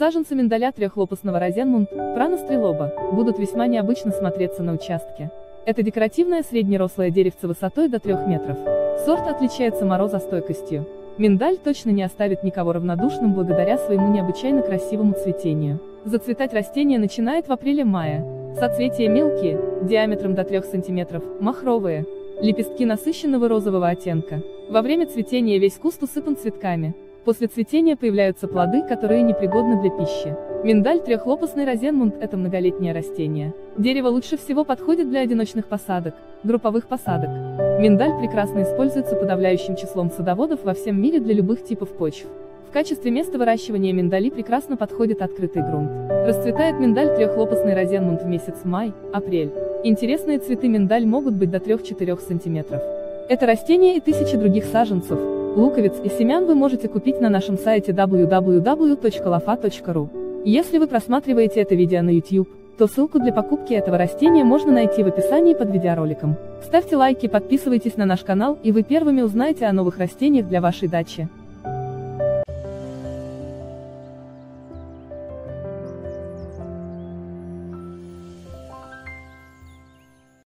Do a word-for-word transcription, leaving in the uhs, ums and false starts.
Саженцы миндаля трехлопастного розенмунд, пранострелоба, будут весьма необычно смотреться на участке. Это декоративное среднерослое деревце высотой до трёх метров. Сорт отличается морозостойкостью. Миндаль точно не оставит никого равнодушным благодаря своему необычайно красивому цветению. Зацветать растение начинает в апреле-мае. Соцветия мелкие, диаметром до трёх сантиметров, махровые. Лепестки насыщенного розового оттенка. Во время цветения весь куст усыпан цветками. После цветения появляются плоды, которые непригодны для пищи. Миндаль трехлопастный розенмунд – это многолетнее растение. Дерево лучше всего подходит для одиночных посадок, групповых посадок. Миндаль прекрасно используется подавляющим числом садоводов во всем мире для любых типов почв. В качестве места выращивания миндалей прекрасно подходит открытый грунт. Расцветает миндаль трехлопастный розенмунд в месяц май-апрель. Интересные цветы миндаль могут быть до трёх-четырёх сантиметров. Это растение и тысячи других саженцев, луковиц и семян вы можете купить на нашем сайте дабл ю дабл ю дабл ю точка лофа точка ру. Если вы просматриваете это видео на YouTube, то ссылку для покупки этого растения можно найти в описании под видеороликом. Ставьте лайки, подписывайтесь на наш канал, и вы первыми узнаете о новых растениях для вашей дачи.